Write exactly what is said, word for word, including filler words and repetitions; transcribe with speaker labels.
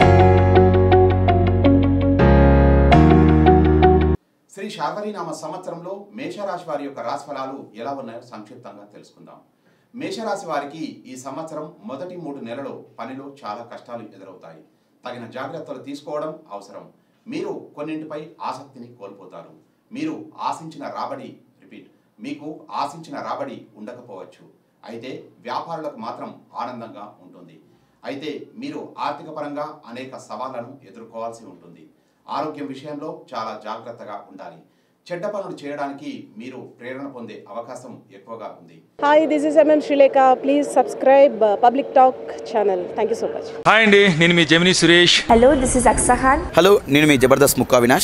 Speaker 1: శ్రీ శార్వరీనామ సంవత్సరంలో మేషరాశి వారి యొక్క రాశి ఫలాలు ఎలా ఉన్నాయో సంక్షిప్తంగా తెలుసుకుందాం. మేషరాశి వారికి ఈ సంవత్సరం మొదటి మూడు నెలలు పనిలో చాలా కష్టాలు ఎదురవుతాయి. తగిన జాగ్రత్తలు తీసుకోవడం అవసరం. మీరు కొన్నింటిపై ఆసక్తిని కోల్పోతారు. మీరు ఆశించిన రాబడి రిపీట్ మీకు ఆశించిన రాబడి ఉండకపోవచ్చు. అయితే వ్యాపారులకు మాత్రం ఆనందంగా ఉంటుంది. అయితే మీరు ఆర్థిక పరంగా అనేక సవాళ్లను ఎదుర్కోవాల్సి ఉంటుంది. ఆరోగ్యం విషయంలో చాలా జాగ్రత్తగా ఉండాలి. చెడ్డ పనులు చేయడానికి మీరు ప్రేరణ పొందే అవకాశం ఎక్కువగా ఉంది.
Speaker 2: Hi, this is MM Sreelekha. Please subscribe public talk channel. Thank you so much.
Speaker 3: Hi అండి, నేను మీ Gemini Suresh.
Speaker 4: Hello, this is అక్సహాన్.
Speaker 5: హలో, నేను మీ జబర్దస్త్ ముక్కా వినాష్.